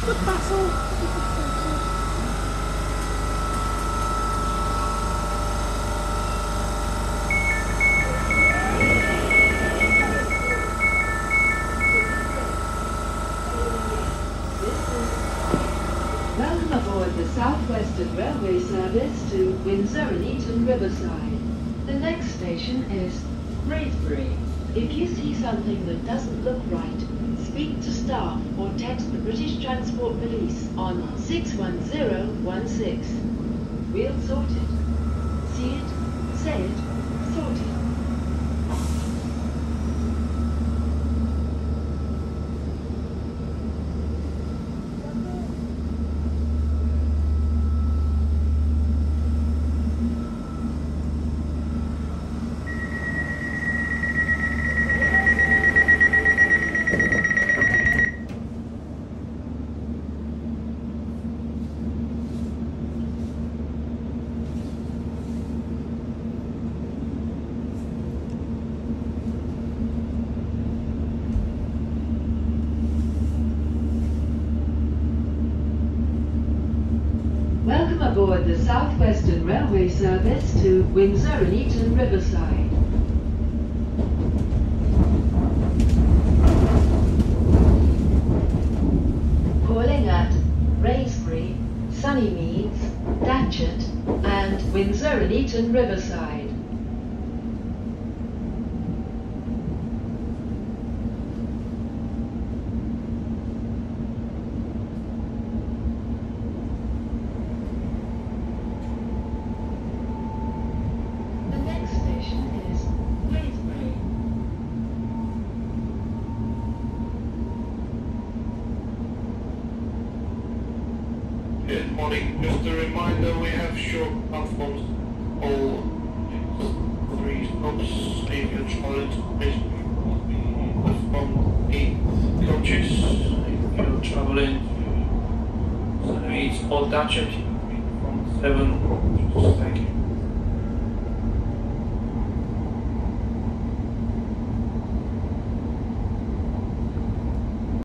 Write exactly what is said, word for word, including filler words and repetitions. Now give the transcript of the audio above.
Good Basil. Welcome aboard the Southwestern Railway service to Windsor and Eton Riverside. The next station is Braithbury. If you see something that doesn't look right, speak to staff or text the British Transport Police on six one zero one six. We'll sort it. See it, say it, sort it. Welcome aboard the Southwestern Railway service to Windsor and Eton Riverside. Calling at Braithbury, Sunnymeads, Datchet and Windsor and Eton Riverside. Good morning. Just a reminder, we have short platforms all three stops. If you're traveling to Brisbane, will be from eight coaches. If you're traveling to Sunnymeads or Datchet, from seven coaches. Thank you.